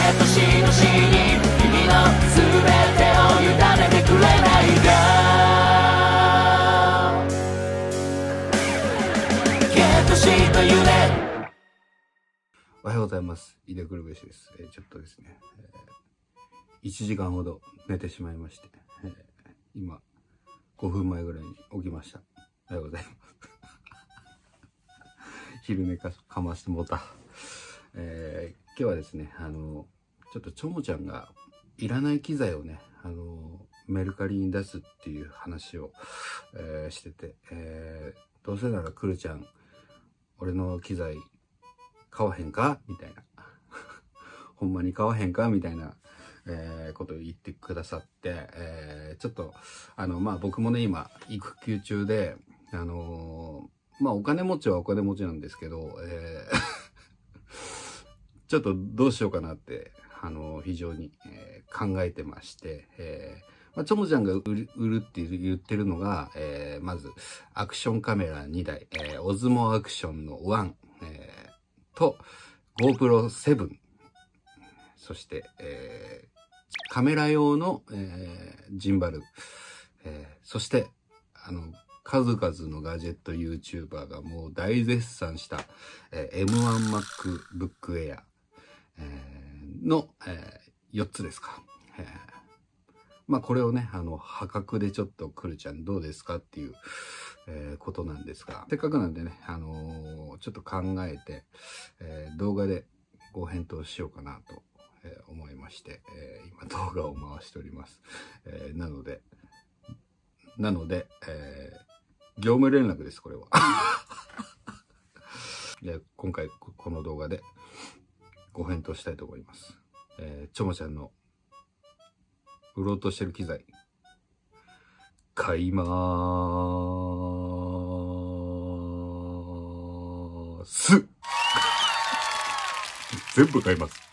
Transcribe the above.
年の死に君の全てを委ねてくれないか。決した夢。 おはようございます。井出くるべしです。ちょっとですね、1時間ほど寝てしまいまして、今5分前ぐらいに起きました。おはようございます。昼寝かましてもうた。今日はですね、ちょっとちょもちゃんがいらない機材をね、メルカリに出すっていう話を、してて、どうせならくるちゃん、俺の機材買わへんかみたいな。ほんまに買わへんかみたいな、ことを言ってくださって、ちょっと、僕もね、今、育休中で、お金持ちはお金持ちなんですけど、ちょっとどうしようかなって、非常に、考えてまして、ちょもちゃんが売るって言ってるのが、まず、アクションカメラ2台、オズモアクションの1、と、GoPro 7、そして、カメラ用の、ジンバル、そして、数々のガジェット YouTuber がもう大絶賛した、M1MacBook Air、の、4つですか。これをね、破格でちょっとくるちゃんどうですかっていう、ことなんですが、せっかくなんでね、ちょっと考えて、動画でご返答しようかなと、思いまして、今動画を回しております。なので、業務連絡です、これは。で今回この動画でご返答したいと思います。ちょもちゃんの売ろうとしてる機材、買いまーす。全部買います。